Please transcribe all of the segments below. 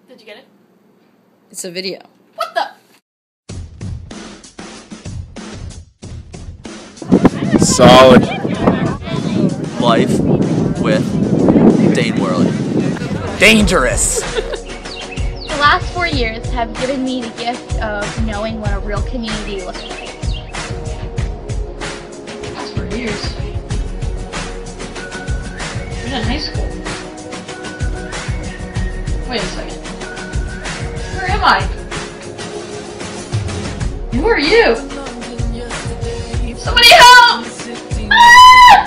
Did you get it? It's a video. What the? Solid. Life with Dane Worley. Dangerous! The last 4 years have given me the gift of knowing what a real community looks like. Last 4 years. You're in high school. Wait a second. Where am I? Who are you? Somebody help! Ah!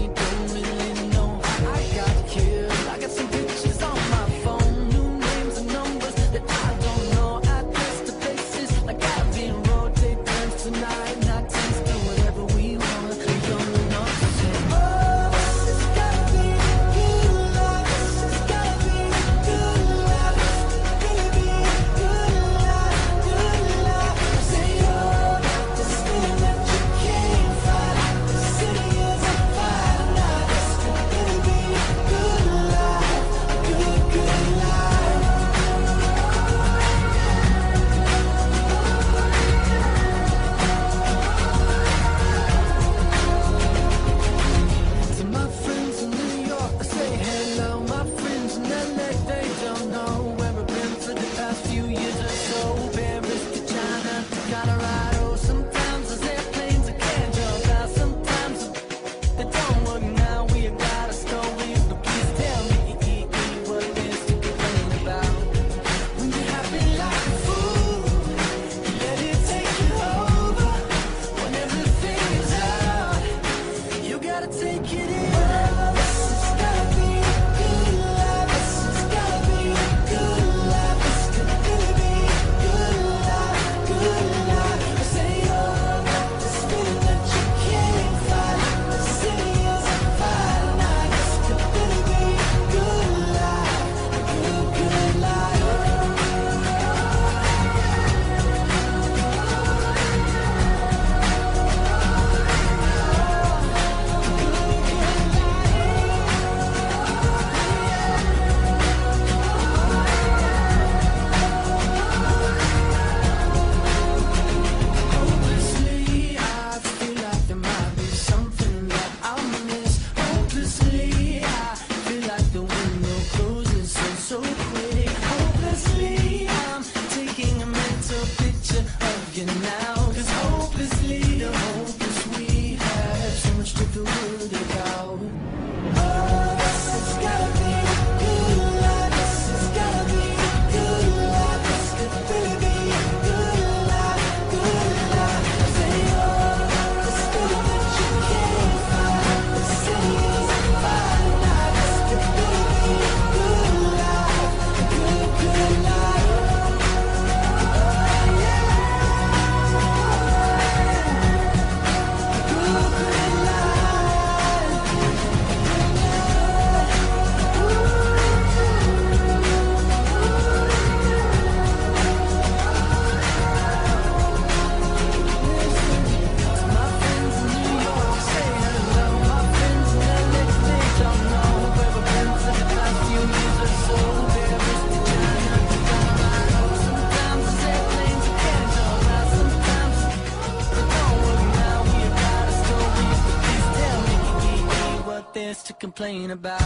To complain about.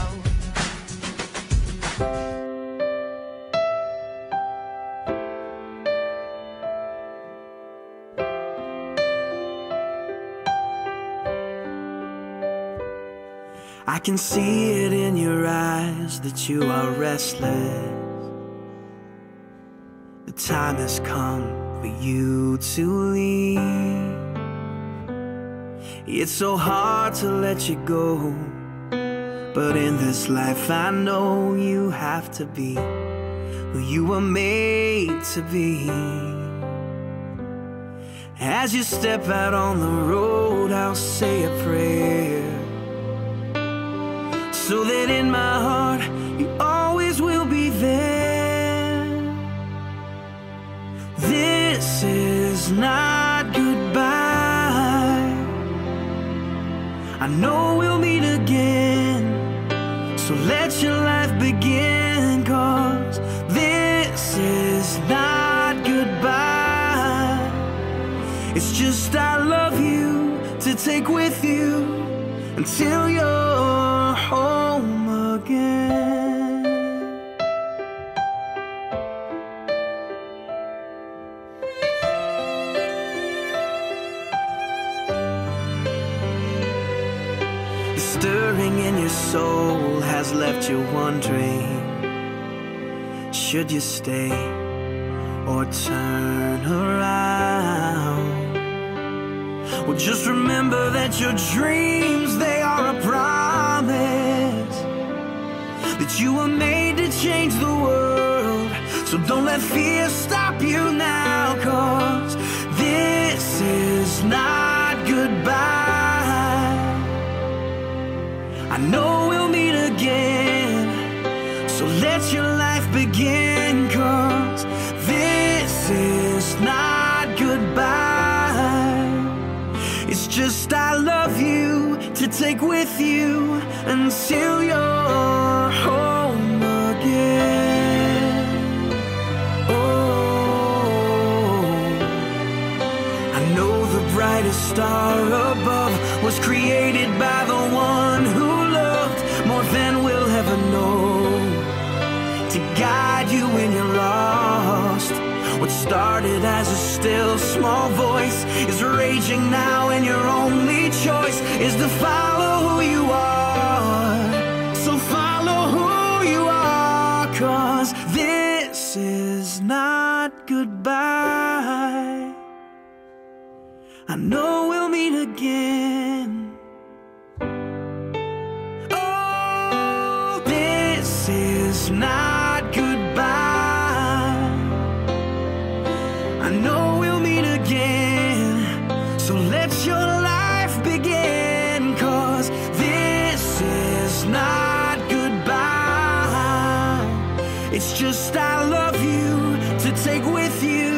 I can see it in your eyes that you are restless. The time has come for you to leave. It's so hard to let you go, but in this life I know you have to be who you were made to be. As you step out on the road, I'll say a prayer, so that in my heart you always will be there. This is not goodbye. I know we'll meet again, so let your life begin, 'cause this It's just I love you to take with you until you're home again. The stirring in your soul has left you wondering, should you stay or turn around? Well, just remember that your dreams, they are a promise, that you were made to change the world. So don't let fear stop you now, 'cause this is not goodbye. I know we'll meet again, so let your life begin, 'cause this is not goodbye. It's just I love you to take with you until you're home again. Oh, I know the brightest star above was created by the one who loved more than we'll ever know, to guide you when you're lost. What started as a still small voice is raging now, and your only choice is to follow who you are. So follow who you are, 'cause this is not goodbye. I know we'll meet again. Oh, this is not goodbye. I know we'll meet again, so let your life begin, 'cause this is not goodbye. It's just I love you to take with you